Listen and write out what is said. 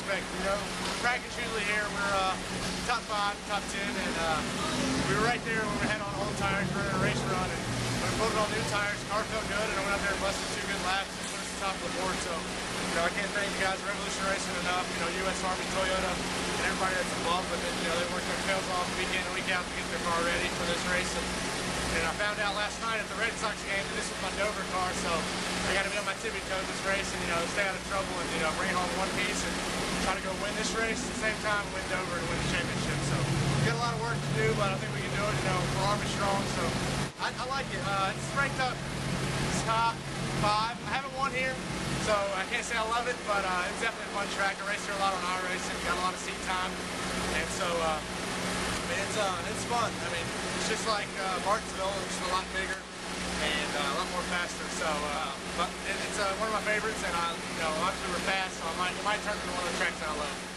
expect. Practice usually here, we're top 5, top 10, and we were right there when we had on old tires for a race run, and when we put on new tires, the car felt good, and I went out there and busted 2 good laps and put us at the top of the board. So, I can't thank the guys at Revolution Racing enough, U.S. Army, Toyota, and everybody that's involved with it. They worked their tails off week in and week out to get their car ready for this race. And I found out last night at the Red Sox game that this was my Dover car, so I got to be on my tippy toes this race and, stay out of trouble and, bring home one piece and try to go win this race at the same time win Dover to win the championship. So we got a lot of work to do, but I think we can do it. We're Army strong, so I like it. It's ranked up top 5. I haven't won here, so I can't say I love it, but it's definitely a fun track. I raced here a lot on iRacing, got a lot of seat time, and so it's fun. It's just like Martinsville, it's just a lot bigger and a lot more faster. So, but it's one of my favorites, and obviously we're fast, so it might turn into one of the tracks that I love.